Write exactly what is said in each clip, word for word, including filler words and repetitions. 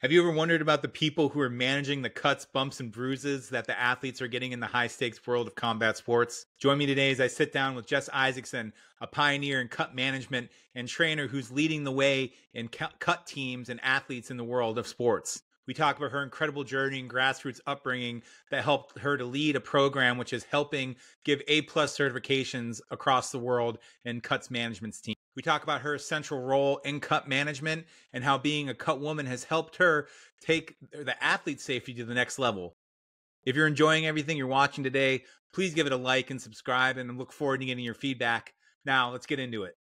Have you ever wondered about the people who are managing the cuts, bumps, and bruises that the athletes are getting in the high-stakes world of combat sports? Join me today as I sit down with Jess Isaacson, a pioneer in cut management and trainer who's leading the way in cut teams and athletes in the world of sports. We talk about her incredible journey and grassroots upbringing that helped her to lead a program which is helping give A-plus certifications across the world in cuts management teams. We talk about her central role in cut management and how being a cut woman has helped her take the athlete safety to the next level. If you're enjoying everything you're watching today, please give it a like and subscribe, and I look forward to getting your feedback. Now, let's get into it.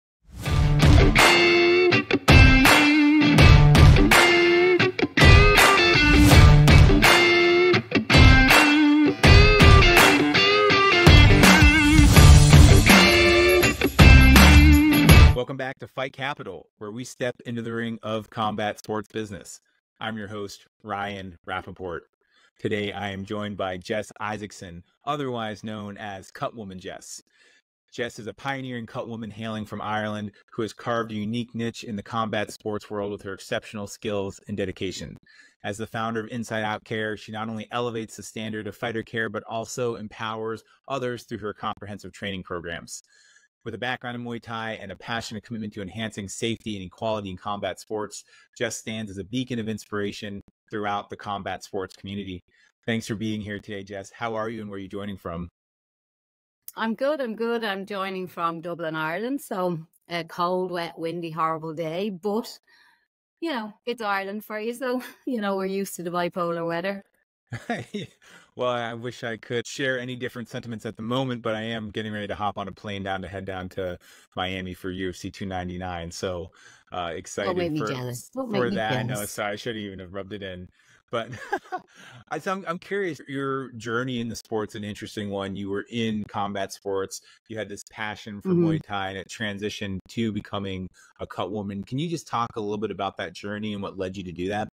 Welcome back to Fight Capital, where we step into the ring of combat sports business. I'm your host, Ryan Rapaport. Today, I am joined by Jess Isaacson, otherwise known as Cutwoman Jess. Jess is a pioneering cutwoman hailing from Ireland who has carved a unique niche in the combat sports world with her exceptional skills and dedication. As the founder of Inside Out Care, she not only elevates the standard of fighter care, but also empowers others through her comprehensive training programs. With a background in Muay Thai and a passionate commitment to enhancing safety and equality in combat sports, Jess stands as a beacon of inspiration throughout the combat sports community. Thanks for being here today, Jess. How are you and where are you joining from? I'm good. I'm good. I'm joining from Dublin, Ireland. So a cold, wet, windy, horrible day. But, you know, it's Ireland for you. So, you know, we're used to the bipolar weather. Well, I wish I could share any different sentiments at the moment, but I am getting ready to hop on a plane down to head down to Miami for U F C two ninety-nine. So uh, excited Don't make me for, jealous. Don't for make me that. I jealous. know, sorry, I shouldn't even have rubbed it in. But I, so I'm, I'm curious, your journey in the sport's an interesting one. You were in combat sports. You had this passion for Mm-hmm. Muay Thai, and it transitioned to becoming a cut woman. Can you just talk a little bit about that journey and what led you to do that?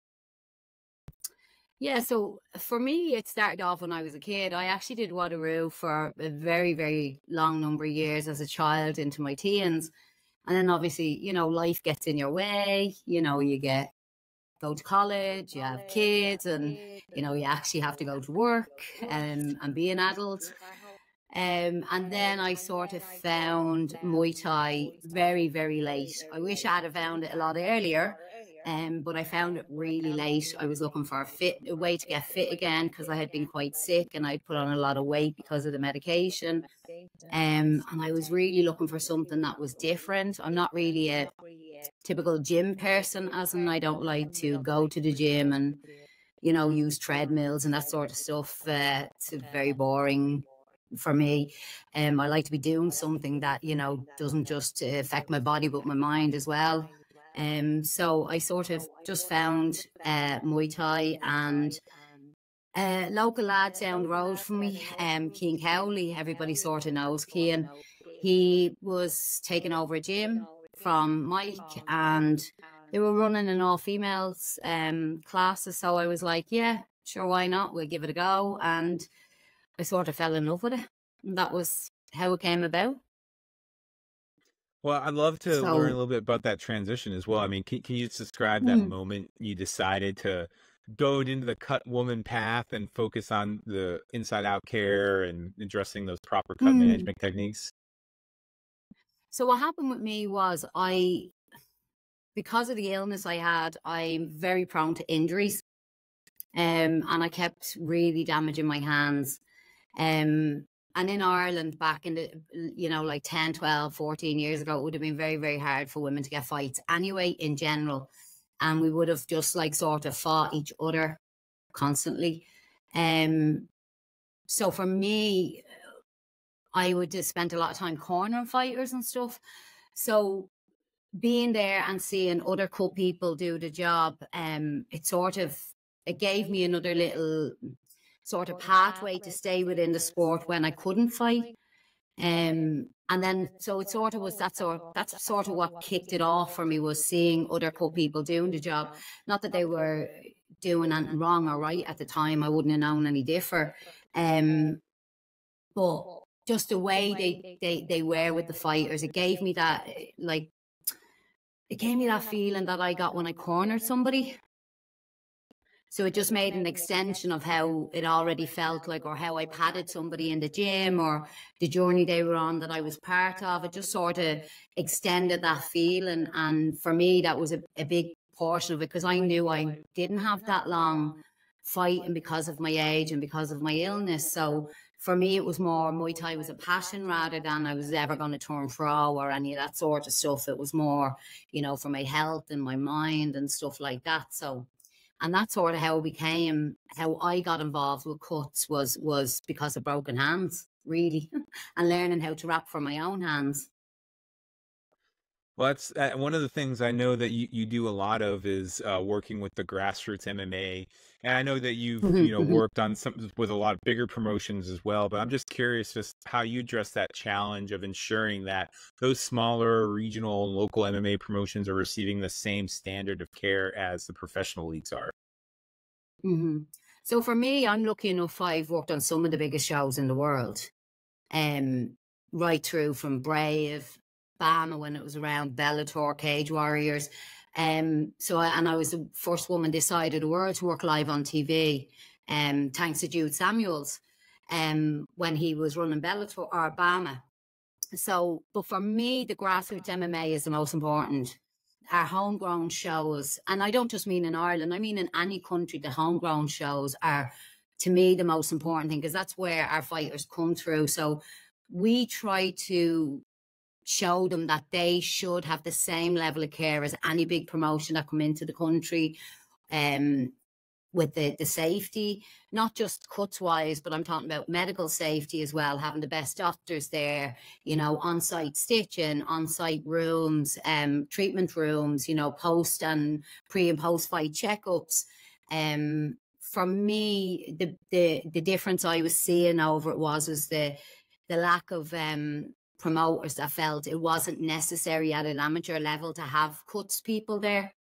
Yeah, so for me, it started off when I was a kid. I actually did Waterloo for a very, very long number of years as a child into my teens. And then obviously, you know, life gets in your way. You know, you get go to college, you have kids, and, you know, you actually have to go to work and, and be an adult. Um, and then I sort of found Muay Thai very, very late. I wish I had found it a lot earlier. Um, but I found it really late. I was looking for a fit a way to get fit again because I had been quite sick and I'd put on a lot of weight because of the medication. Um, and I was really looking for something that was different. I'm not really a typical gym person, as in I don't like to go to the gym and, you know, use treadmills and that sort of stuff. Uh, it's very boring for me. Um, I like to be doing something that, you know, doesn't just affect my body but my mind as well. Um, so I sort of just found uh, Muay Thai, and a uh, local lad down the road from me, um, Cian Cowley, everybody sort of knows Cian. He was taking over a gym from Mike, and they were running an all-females um, classes. So I was like, yeah, sure, why not? We'll give it a go. And I sort of fell in love with it. And that was how it came about. Well, I'd love to So, learn a little bit about that transition as well. I mean, can, can you just describe that hmm. moment you decided to go into the cut woman path and focus on the inside out care and addressing those proper cut Hmm. management techniques? So what happened with me was I, because of the illness I had, I'm very prone to injuries. Um, and I kept really damaging my hands. Um, and in Ireland back in the, you know, like ten, twelve, fourteen years ago, it would have been very, very hard for women to get fights anyway, in general. And we would have just like sort of fought each other constantly. Um, so for me, I would just spend a lot of time cornering fighters and stuff. So being there and seeing other cut people do the job, um, it sort of, it gave me another little sort of pathway to stay within the sport when I couldn't fight. Um, and then, so it sort of was that sort, that's sort of what kicked it off for me, was seeing other cut people doing the job. Not that they were doing anything wrong or right at the time, I wouldn't have known any different. Um, but just the way they, they, they were with the fighters, it gave me that, like, it gave me that feeling that I got when I cornered somebody. So it just made an extension of how it already felt like, or how I patted somebody in the gym, or the journey they were on that I was part of. It just sort of extended that feeling. And for me, that was a, a big portion of it, because I knew I didn't have that long fighting because of my age and because of my illness. So for me, it was more, Muay Thai was a passion rather than I was ever going to turn pro or any of that sort of stuff. It was more, you know, for my health and my mind and stuff like that. So, and that's sort of how it became, how I got involved with cuts was, was because of broken hands, really, and learning how to wrap for my own hands. Well, that's uh, one of the things I know that you, you do a lot of is uh, working with the grassroots M M A. And I know that you've, you know, worked on some with a lot of bigger promotions as well, but I'm just curious just how you address that challenge of ensuring that those smaller regional and local M M A promotions are receiving the same standard of care as the professional leagues are. Mm-hmm. So for me, I'm lucky enough, I've worked on some of the biggest shows in the world, um, right through from Brave, Bama when it was around, Bellator, Cage Warriors. Um, so I, and I was the first woman this side of the world to work live on T V, um, thanks to Jude Samuels, um, when he was running Bellator or Bama. So, but for me, the grassroots M M A is the most important. Our homegrown shows, and I don't just mean in Ireland, I mean in any country, the homegrown shows are, to me, the most important thing, because that's where our fighters come through. So we try to show them that they should have the same level of care as any big promotion that come into the country, um, with the, the safety, not just cuts wise, but I'm talking about medical safety as well, having the best doctors there, you know, on-site stitching, on-site rooms, um, treatment rooms, you know, post and pre and post fight checkups. Um, for me, the, the, the difference I was seeing over it was, was the, the lack of, um, promoters that felt it wasn't necessary at an amateur level to have cuts people there.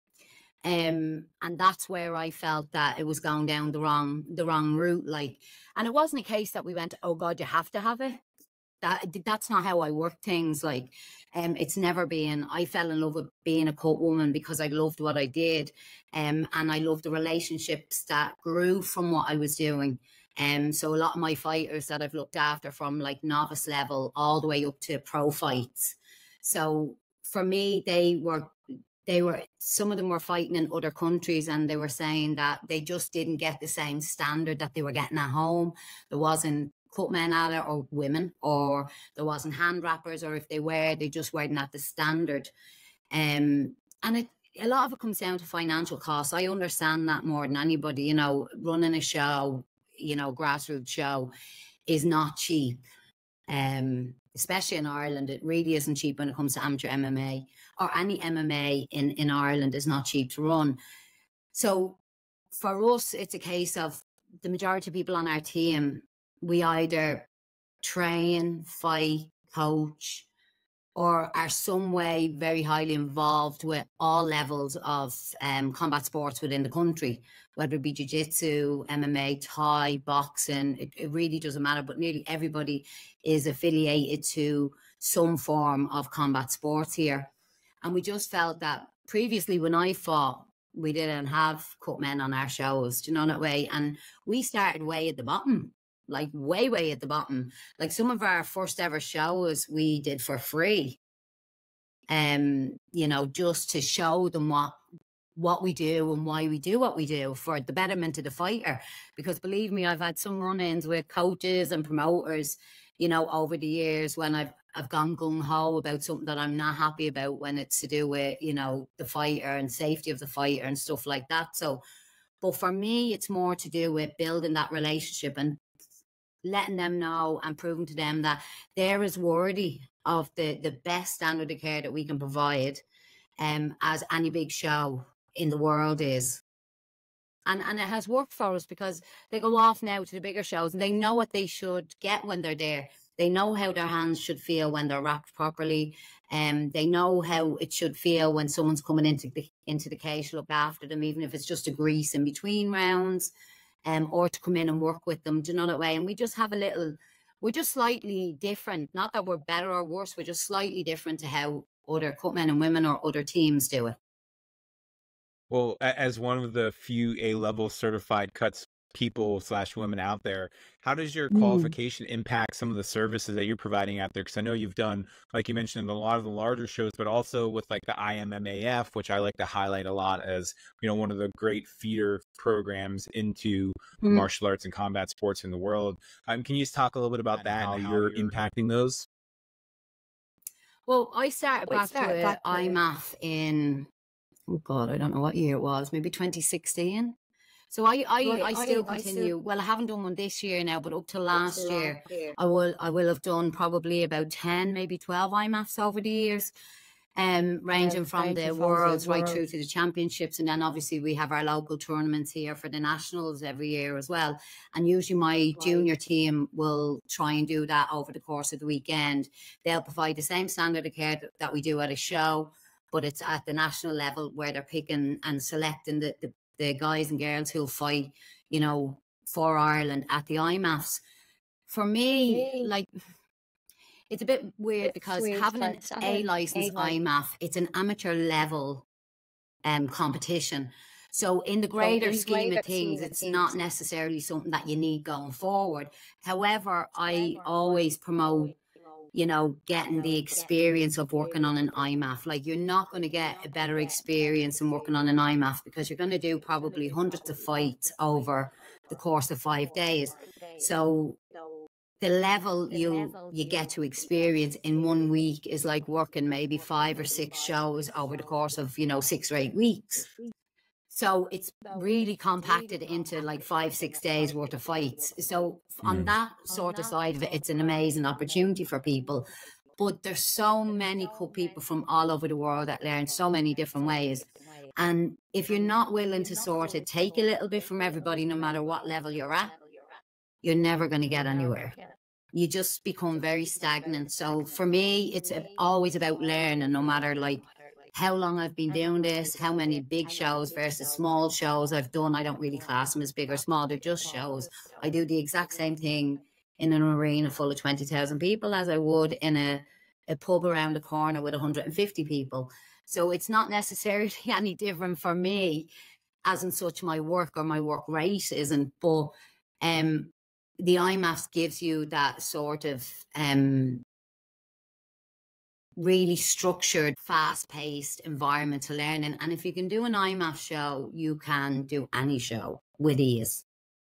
Um, and that's where I felt that it was going down the wrong, the wrong route. Like, and it wasn't a case that we went, oh God, you have to have it. That that's not how I work things. Like, um, it's never been. I fell in love with being a cut woman because I loved what I did, um, and I loved the relationships that grew from what I was doing. Um, so a lot of my fighters that I've looked after from like novice level all the way up to pro fights. So for me, they were. They were, some of them were fighting in other countries, and they were saying that they just didn't get the same standard that they were getting at home. There wasn't cut men at it, or women, or there wasn't hand wrappers, or if they were, they just weren't at the standard. Um, and it, a lot of it comes down to financial costs. I understand that more than anybody. You know, running a show, you know, grassroots show is not cheap. Um, especially in Ireland, it really isn't cheap when it comes to amateur M M A, or any M M A in, in Ireland is not cheap to run. So for us, it's a case of the majority of people on our team, we either train, fight, coach, or are some way very highly involved with all levels of um, combat sports within the country, whether it be jiu-jitsu, M M A, Thai, boxing, it, it really doesn't matter, but nearly everybody is affiliated to some form of combat sports here. And we just felt that previously when I fought, we didn't have cut men on our shows, do you know that way? And we started way at the bottom. Like way, way at the bottom. Like some of our first ever shows we did for free. Um, you know, just to show them what what we do and why we do what we do for the betterment of the fighter. Because believe me, I've had some run-ins with coaches and promoters, you know, over the years when I've I've gone gung-ho about something that I'm not happy about when it's to do with, you know, the fighter and safety of the fighter and stuff like that. So, but for me, it's more to do with building that relationship and letting them know and proving to them that they're as worthy of the, the best standard of care that we can provide, um, as any big show in the world is. And and it has worked for us because they go off now to the bigger shows and they know what they should get when they're there. They know how their hands should feel when they're wrapped properly. And um, they know how it should feel when someone's coming into the, into the cage to look after them, even if it's just a grease in between rounds. Um, or to come in and work with them, do you know that way? And we just have a little, we're just slightly different. Not that we're better or worse, we're just slightly different to how other cut men and women or other teams do it. Well, a- as one of the few A-level certified cuts people slash women out there, how does your Mm. qualification impact some of the services that you're providing out there? Because I know you've done, like you mentioned, a lot of the larger shows, but also with like the I M M A F, which I like to highlight a lot as, you know, one of the great feeder programs into Mm. martial arts and combat sports in the world. Um, can you just talk a little bit about that and how you're impacting those? Well, I started back with I M A F in, oh God, I don't know what year it was, maybe twenty sixteen. So I, I, I still continue. Well, I haven't done one this year now, but up to last year, I will, I will have done probably about ten, maybe twelve I M A Fs over the years, um, ranging from the worlds right through to the championships. And then obviously we have our local tournaments here for the nationals every year as well. And usually my junior team will try and do that over the course of the weekend. They'll provide the same standard of care that, that we do at a show, but it's at the national level where they're picking and selecting the, the the guys and girls who'll fight, you know, for Ireland at the I M A Fs. For me, like, it's a bit weird because having an A license I M A F, it's an amateur level um, competition. So in the greater scheme of things, it's not necessarily something that you need going forward. However, I always promote, you know, getting the experience of working on an I M A F. Like, you're not going to get a better experience in working on an I M A F because you're going to do probably hundreds of fights over the course of five days. So the level you you get to experience in one week is like working maybe five or six shows over the course of, you know, six or eight weeks. So it's really compacted into like five, six days worth of fights. So on that sort of side of it, it's an amazing opportunity for people. But there's so many cool people from all over the world that learn so many different ways. And if you're not willing to sort of take a little bit from everybody, no matter what level you're at, you're never going to get anywhere. You just become very stagnant. So for me, it's always about learning, no matter like how long I've been doing this, how many big shows versus small shows I've done. I don't really class them as big or small. They're just shows. I do the exact same thing in an arena full of twenty thousand people as I would in a, a pub around the corner with one hundred fifty people. So it's not necessarily any different for me, as in such my work or my work rate isn't. But um, the I M A F gives you that sort of um, really structured, fast-paced environment to learn in. And if you can do an I M A F show, you can do any show with ease.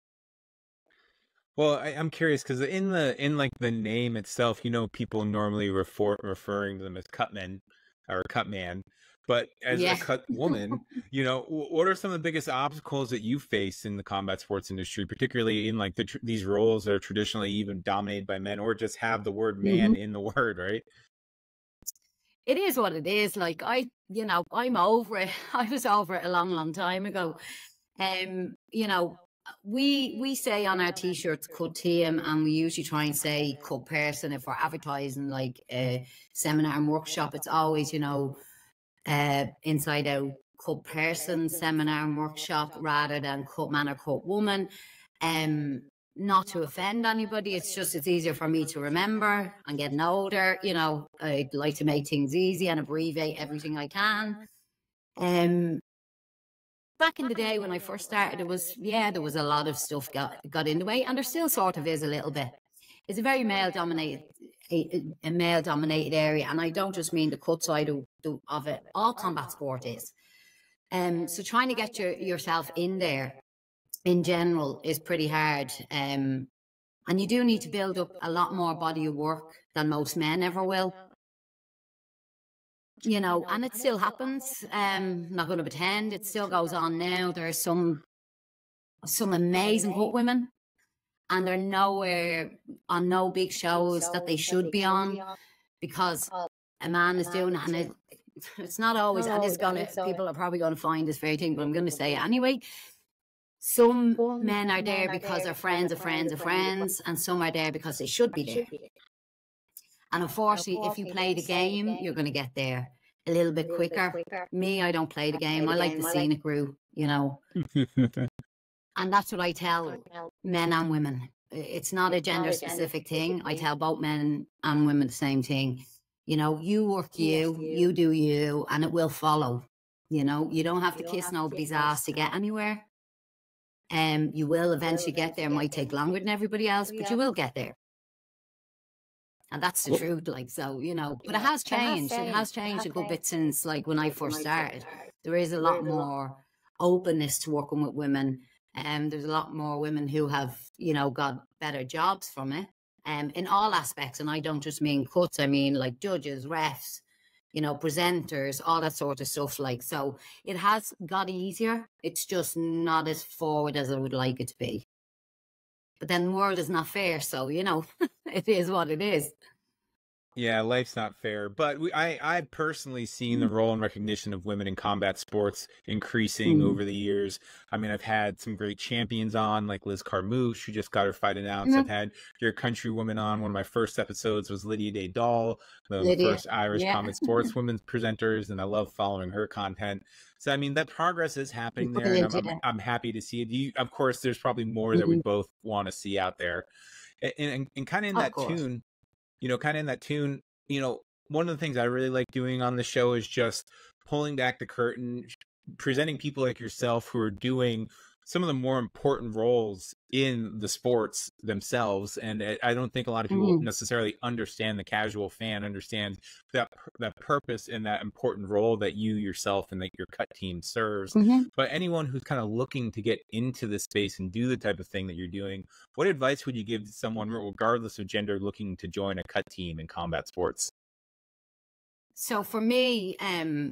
Well, I, I'm curious because in the in like the name itself, you know, people normally refer referring to them as cutmen or cutman, but as Yeah. a cut woman, you know, wh- what are some of the biggest obstacles that you face in the combat sports industry, particularly in like the tr these roles that are traditionally even dominated by men, or just have the word man Mhm. in the word, right? It is what it is. Like, I, you know, I'm over it. I was over it a long, long time ago. Um, you know, we we say on our t-shirts cut team, and we usually try and say cut person if we're advertising like a seminar and workshop. It's always, you know, uh inside out cut person seminar and workshop rather than cut man or cut woman. Um not to offend anybody, it's just it's easier for me to remember. I'm getting older, you know, I'd like to make things easy and abbreviate everything I can. Um back in the day when I first started, it was, yeah, there was a lot of stuff got got in the way, and there still sort of is a little bit. It's a very male dominated a, a male dominated area, and I don't just mean the cut side of, of it. All combat sport is. Um, so trying to get your yourself in there in general is pretty hard. Um, and you do need to build up a lot more body of work than most men ever will. You know, and it still happens. Um, not going to pretend, it still goes on now. There are some some amazing cut women, and they're nowhere on no big shows that they should be on because a man is doing it, and it, it's not always, and it's gonna, people are probably going to find this very thing, but I'm going to say it anyway. Some men are there because they're friends of friends of friends, and some are there because they should be there. And unfortunately, if you play the game, you're going to get there a little bit quicker. Me, I don't play the game. I like the scenic route, you know. And that's what I tell men and women. It's not a gender specific thing. I tell both men and women the same thing. You know, you work you, you do you, and it will follow. You know, you don't have to kiss nobody's ass to get anywhere. Um, you will eventually get there. It might take longer than everybody else, but you will get there. And that's the Well, truth. Like, so, you know, but it has changed. It has changed a good bit since like when I first started. There is a lot more openness to working with women. And um, there's a lot more women who have, you know, got better jobs from it. Um, in all aspects. And I don't just mean cuts, I mean like judges, refs, you know, presenters, all that sort of stuff. Like, so it has got easier. It's just not as forward as I would like it to be. But then the world is not fair. So, you know, it is what it is. Yeah, life's not fair, but we, I, I've personally seen the role and recognition of women in combat sports increasing Mm. over the years. I mean, I've had some great champions on, like Liz Carmouche, who just got her fight announced. Mhm. I've had your countrywoman on. One of my first episodes was Lydia Day Dahl, the Lydia, first Irish yeah. combat sports women's presenters, and I love following her content. So, I mean, that progress is happening there, and I'm, I'm, I'm happy to see it. You, of course, there's probably more that we Mhm. both want to see out there. And, and, and kind of in Of that course. tune, you know, kind of in that tune, you know, one of the things I really like doing on the show is just pulling back the curtain, presenting people like yourself who are doing some of the more important roles in the sports themselves. And I don't think a lot of people Mhm. necessarily understand, the casual fan understands that that purpose and that important role that you yourself and that your cut team serves. Mhm. But anyone who's kind of looking to get into this space and do the type of thing that you're doing, what advice would you give to someone, regardless of gender, looking to join a cut team in combat sports? So for me, um,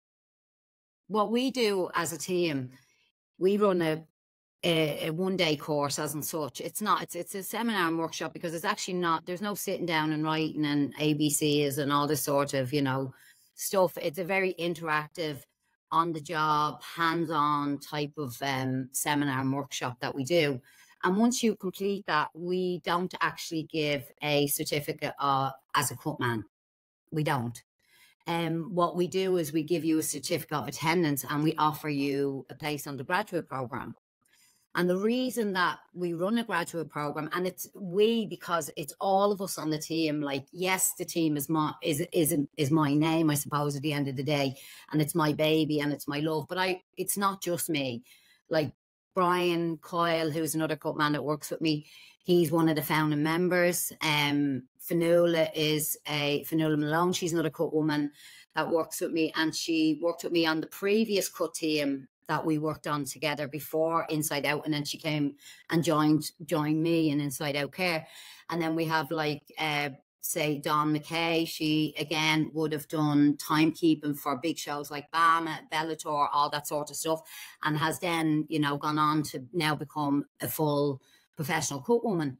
what we do as a team, we run a, a, a one day course as and such. It's not, it's, it's a seminar and workshop because it's actually not, there's no sitting down and writing and A B Cs and all this sort of, you know, stuff. It's a very interactive, on the job, hands on type of um, seminar and workshop that we do. And once you complete that, we don't actually give a certificate uh, as a cutman. We don't. Um, what we do is we give you a certificate of attendance and we offer you a place on the graduate program. And the reason that we run a graduate program, and it's we because it's all of us on the team. Like, yes, the team is my is is is my name, I suppose, at the end of the day, and it's my baby and it's my love. But I, it's not just me. Like Brian Coyle, who's another cut man that works with me, he's one of the founding members. Um, Fanula is a Fanula Malone. She's another cut woman that works with me, and she worked with me on the previous cut team that we worked on together before Inside Out, and then she came and joined joined me in Inside Out Care. And then we have like uh say Dawn McKay, she again would have done timekeeping for big shows like BAMA, Bellator, all that sort of stuff, and has then, you know, gone on to now become a full professional cut woman.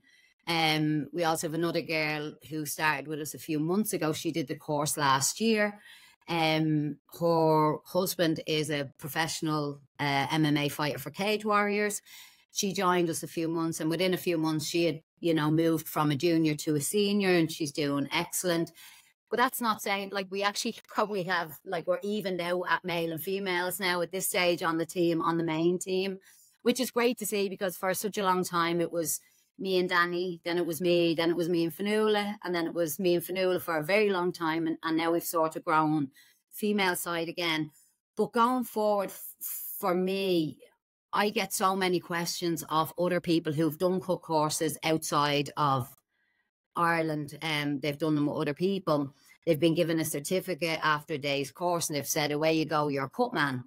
Um, we also have another girl who started with us a few months ago. She did the course last year. Um, her husband is a professional uh, M M A fighter for Cage Warriors. She joined us a few months, and within a few months, she had, you know, moved from a junior to a senior, and she's doing excellent. But that's not saying, like, we actually probably have, like, we're even now at male and females now at this stage on the team, on the main team, which is great to see because for such a long time it was me and Danny, then it was me, then it was me and Fanula, and then it was me and Fanula for a very long time, and, and now we've sort of grown female side again. But going forward, f- for me, I get so many questions of other people who've done cut courses outside of Ireland, and um, they've done them with other people. They've been given a certificate after a day's course, and they've said, away you go, you're a cut man.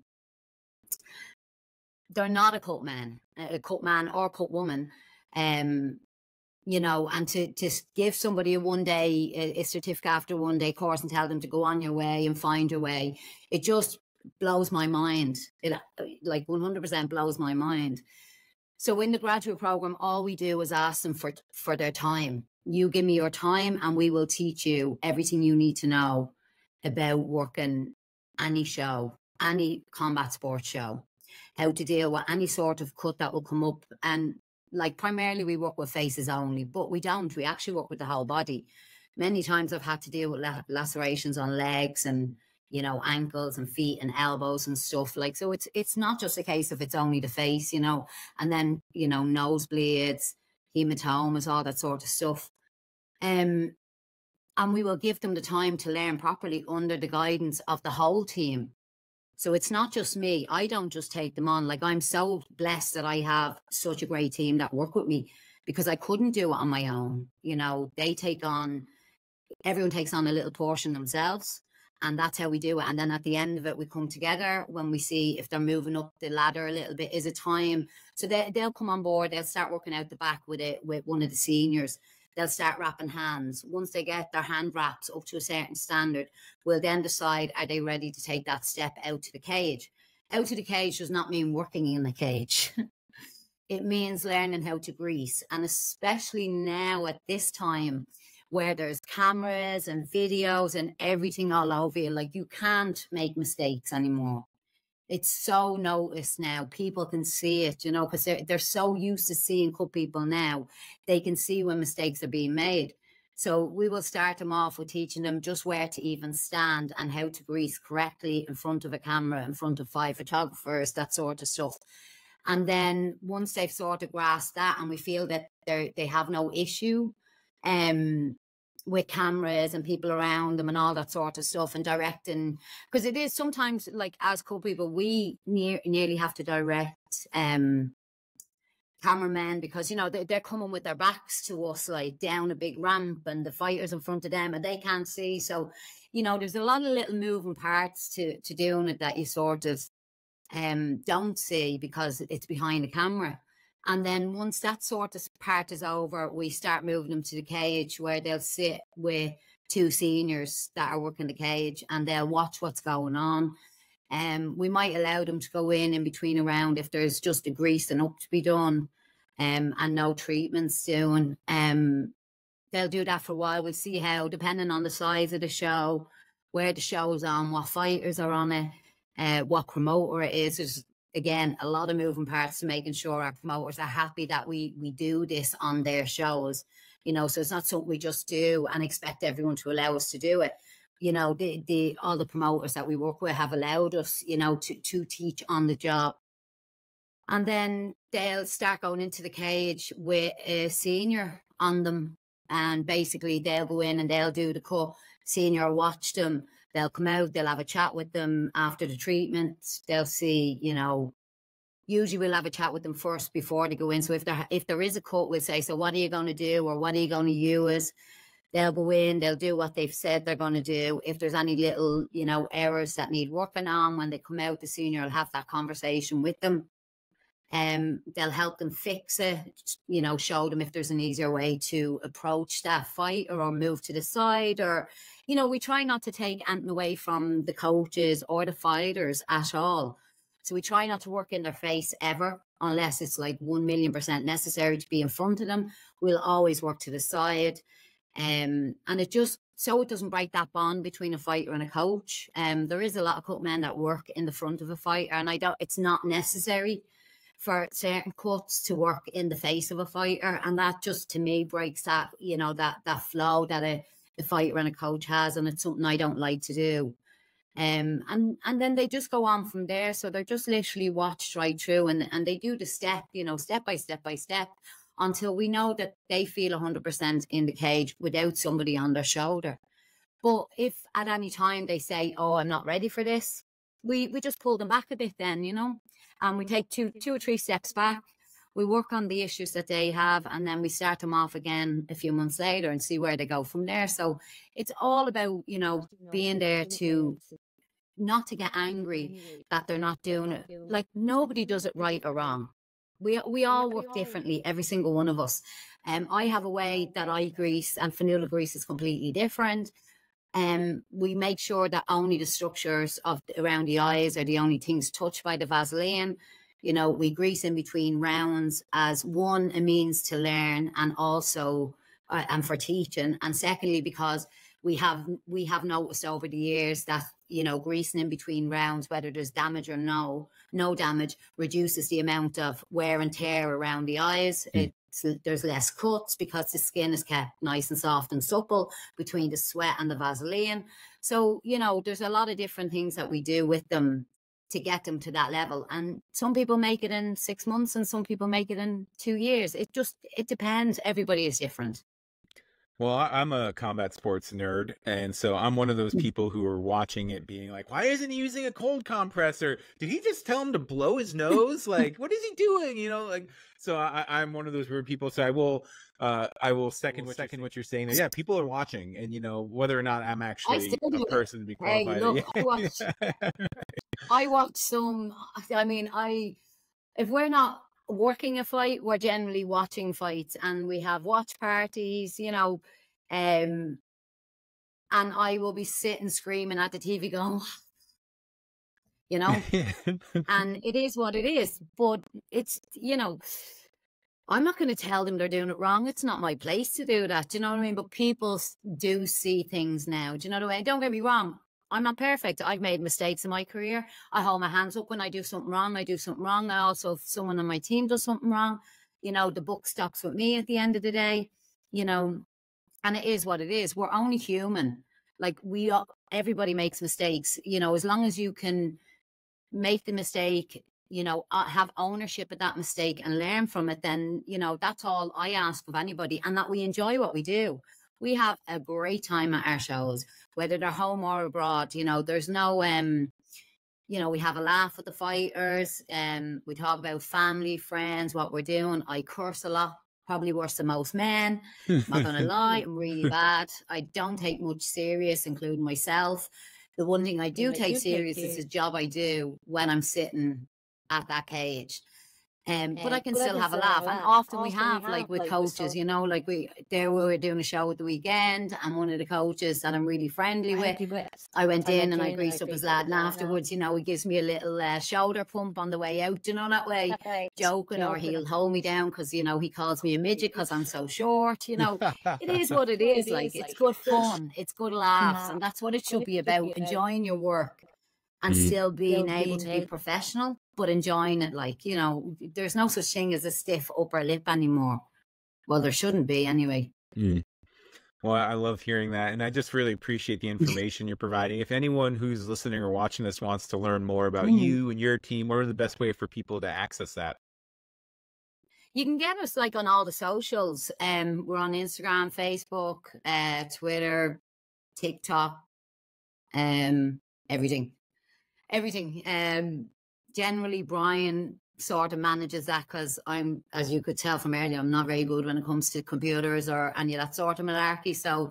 They're not a cut man, a cut man or cut woman. Um, you know, and to, to give somebody a one day, a, a certificate after one day course and tell them to go on your way and find your way, it just blows my mind. It like one hundred percent blows my mind. So in the graduate program, all we do is ask them for, for their time. You give me your time and we will teach you everything you need to know about working any show, any combat sports show, how to deal with any sort of cut that will come up. And like primarily we work with faces only, but we don't. We actually work with the whole body. Many times I've had to deal with lacerations on legs and, you know, ankles and feet and elbows and stuff. Like, so it's it's not just a case of it's only the face, you know, and then, you know, nosebleeds, hematomas, all that sort of stuff. Um, and we will give them the time to learn properly under the guidance of the whole team. So it's not just me. I don't just take them on. Like, I'm so blessed that I have such a great team that work with me, because I couldn't do it on my own. You know, they take on, everyone takes on a little portion themselves. And that's how we do it. And then at the end of it, we come together when we see if they're moving up the ladder a little bit. Is it time? So they, they'll come on board. They'll start working out the back with it, with one of the seniors. They'll start wrapping hands. Once they get their hand wraps up to a certain standard, we'll then decide, are they ready to take that step out to the cage? Out to the cage does not mean working in the cage. It means learning how to grease. And especially now at this time, where there's cameras and videos and everything all over you, like, you can't make mistakes anymore. It's so noticed now. People can see it, you know, because they're, they're so used to seeing cut people now. They can see when mistakes are being made. So we will start them off with teaching them just where to even stand and how to grease correctly in front of a camera, in front of five photographers, that sort of stuff. And then once they've sort of grasped that and we feel that they they have no issue, um, with cameras and people around them and all that sort of stuff, and directing, because it is sometimes, like, as cool people, we near, nearly have to direct um cameramen, because, you know, they, they're coming with their backs to us, like down a big ramp, and the fighters in front of them and they can't see. So, you know, there's a lot of little moving parts to to doing it that you sort of um don't see because it's behind the camera. And then once that sort of part is over, we start moving them to the cage, where they'll sit with two seniors that are working the cage, and they'll watch what's going on. Um, we might allow them to go in in between a round if there's just a greasing up to be done, um, and no treatments doing. Um, they'll do that for a while. We'll see how, depending on the size of the show, where the show's on, what fighters are on it, uh, what promoter it is. There's, again, a lot of moving parts to making sure our promoters are happy that we we do this on their shows. You know, so it's not something we just do and expect everyone to allow us to do it. You know, the the all the promoters that we work with have allowed us, you know, to to teach on the job. And then they'll start going into the cage with a senior on them, and basically they'll go in and they'll do the cut. Senior will watch them. They'll come out, they'll have a chat with them after the treatment. They'll see, you know, usually we'll have a chat with them first before they go in. So if there, if there is a cut, we'll say, so what are you going to do, or what are you going to use? They'll go in, they'll do what they've said they're going to do. If there's any little, you know, errors that need working on, when they come out, the senior will have that conversation with them. Um, they'll help them fix it, you know, show them if there's an easier way to approach that fight, or, or move to the side, or, you know, we try not to take anything away from the coaches or the fighters at all. So we try not to work in their face ever, unless it's like one million percent necessary to be in front of them. We'll always work to the side. Um, and it just, so it doesn't break that bond between a fighter and a coach. Um, there is a lot of cut men that work in the front of a fighter, and I don't, it's not necessary for certain cuts to work in the face of a fighter. And that just, to me, breaks that, you know, that, that flow that a, a fighter and a coach has. And it's something I don't like to do. Um, and, and then they just go on from there. So they're just literally watched right through, and, and they do the step, you know, step by step by step, until we know that they feel one hundred percent in the cage without somebody on their shoulder. But if at any time they say, oh, I'm not ready for this, we, we just pull them back a bit then, you know, and we take two, two or three steps back. We work on the issues that they have, and then we start them off again a few months later and see where they go from there. So it's all about, you know, being there to not to get angry that they're not doing it. Like, nobody does it right or wrong. We we all work differently, every single one of us. Um, I have a way that I grease, and Fanula grease is completely different. Um, we make sure that only the structures of around the eyes are the only things touched by the Vaseline. You know, we grease in between rounds as, one, a means to learn, and also uh, and for teaching, and secondly, because we have we have noticed over the years that, you know, greasing in between rounds, whether there's damage or no, no damage, reduces the amount of wear and tear around the eyes. Mm. It's, there's less cuts because the skin is kept nice and soft and supple between the sweat and the Vaseline. So, you know, there's a lot of different things that we do with them to get them to that level. And some people make it in six months and some people make it in two years. It just, it depends. Everybody is different. Well, I, I'm a combat sports nerd, and so I'm one of those people who are watching it being like, why isn't he using a cold compressor? Did he just tell him to blow his nose? Like, what is he doing? You know, like, so I, I'm one of those weird people. So I will, uh, I will second, second what you're saying. Yeah, people are watching, and you know, whether or not I'm I actually still a do it. person to be Hey, qualified. look, I Yeah. watch, I watch some, I mean, I, if we're not working a fight, we're generally watching fights, and we have watch parties, you know, um, and I will be sitting screaming at the T V going, you know, and it is what it is. But it's, you know, I'm not going to tell them they're doing it wrong. It's not my place to do that. Do you know what I mean? But people do see things now. Do you know what I mean? Don't get me wrong. I'm not perfect. I've made mistakes in my career. I hold my hands up when I do something wrong. I do something wrong. I also, if someone on my team does something wrong, you know, the book stops with me at the end of the day, you know, and it is what it is. We're only human. Like we, all, everybody makes mistakes, you know, as long as you can make the mistake, you know, uh, have ownership of that mistake and learn from it, then, you know, that's all I ask of anybody, and that we enjoy what we do. We have a great time at our shows, whether they're home or abroad. You know, there's no, um, you know, we have a laugh with the fighters, and um, we talk about family, friends, what we're doing. I curse a lot, probably worse than most men. I'm not going to lie, I'm really bad. I don't take much serious, including myself. The one thing I do take serious is the job I do when I'm sitting at that cage. Um, but I can still have a laugh, and often we have, like with coaches, you know, like we there we were doing a show at the weekend, and one of the coaches that I'm really friendly with, I went in and I greased up his lad, and afterwards, you know, he gives me a little uh, shoulder pump on the way out, you know, that way, joking, or he'll hold me down because, you know, he calls me a midget because I'm so short, you know. It is what it is. Like, it's good fun, it's good laughs, and that's what it should be about, enjoying your work and mm. still being able to be professional, but enjoying it. Like, you know, there's no such thing as a stiff upper lip anymore. Well, there shouldn't be anyway. Mm. Well, I love hearing that. And I just really appreciate the information you're providing. If anyone who's listening or watching this wants to learn more about mm. you and your team, what are the best way for people to access that? You can get us like on all the socials. Um, we're on Instagram, Facebook, uh, Twitter, TikTok, um, everything. Everything. Um, generally, Brian sort of manages that because I'm, as you could tell from earlier, I'm not very good when it comes to computers or any of that sort of malarkey. So,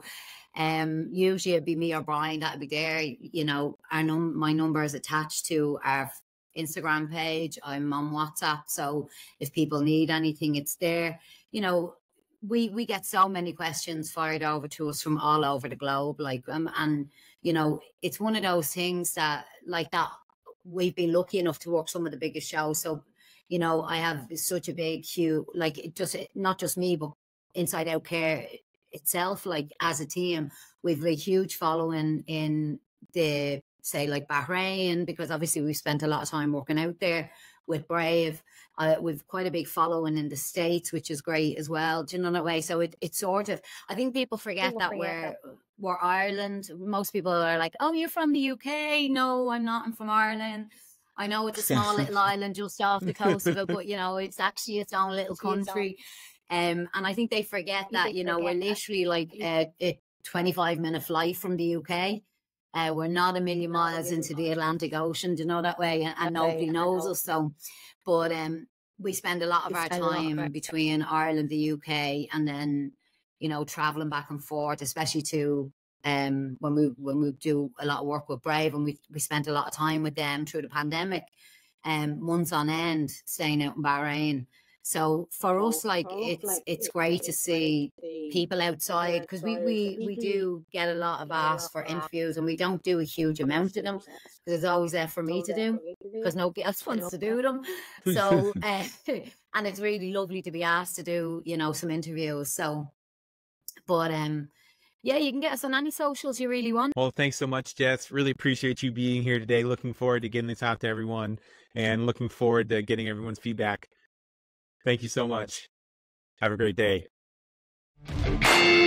um, usually it'd be me or Brian that'd be there. You know, our num my number is attached to our Instagram page. I'm on WhatsApp, so if people need anything, it's there. You know, we we get so many questions fired over to us from all over the globe, like um, and you know, it's one of those things that, like that, we've been lucky enough to work some of the biggest shows. So, you know, I have such a big queue, like it just not just me, but Inside Out Care itself, like as a team, we've a huge following in the, say, like Bahrain, because obviously we've spent a lot of time working out there with Brave. Uh, we've quite a big following in the States, which is great as well. Do you know that way? So it, it's sort of, I think people forget people that forget we're that. we're Ireland. Most people are like, oh, you're from the U K. No, I'm not. I'm from Ireland. I know it's a small little island just off the coast of it, but you know, it's actually its own little country. Um, and I think they forget that, you know, we're literally like a, a twenty-five minute flight from the U K. Uh, we're not a million miles into the Atlantic Ocean, do you know that way? And, and nobody knows us. So, but um, we spend a lot of our time between Ireland, the U K, and then, you know, traveling back and forth, especially to um when we when we do a lot of work with Brave, and we we spent a lot of time with them through the pandemic, um, months on end, staying out in Bahrain. So for us, like, it's it's great to see people outside, because we, we, we do get a lot of asks for interviews, and we don't do a huge amount of them, because it's always there for me to do, because nobody else wants to do them. So, uh, and it's really lovely to be asked to do, you know, some interviews. So, but um, yeah, you can get us on any socials you really want. Well, thanks so much, Jess. Really appreciate you being here today. Looking forward to getting this out to everyone, and looking forward to getting everyone's feedback. Thank you so much. Have a great day.